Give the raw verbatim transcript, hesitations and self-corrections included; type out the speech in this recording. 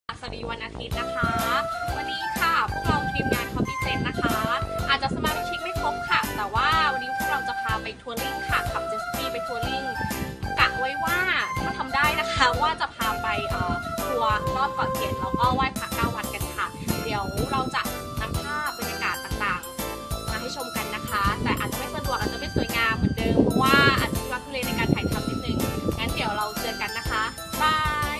สวัสดีวันอาทิตย์นะคะวันนี้ค่ะพวกเราทีมงาน Coffee Jet นะคะอาจจะสมาชิกไม่ครบค่ะแต่ว่าวันนี้พวกเราจะพาไปทัวริ่งค่ะขับเจ็ตสกีไปทัวริ่งกะไว้ว่าถ้าทำได้นะคะว่าจะพาไปทัวร์รอบเกาะเกร็ดแล้วก็ไหว้พระเก้าวัดกันค่ะเดี๋ยวเราจะนำภาพบรรยากาศต่างๆมาให้ชมกันนะคะแต่อาจจะไม่สะดวกอาจจะไม่สวยงามเหมือนเดิมเพราะว่าอาจจะทุลักทุเลในการถ่ายทำนิดนึงงั้นเดี๋ยวเราเจอกันนะคะบาย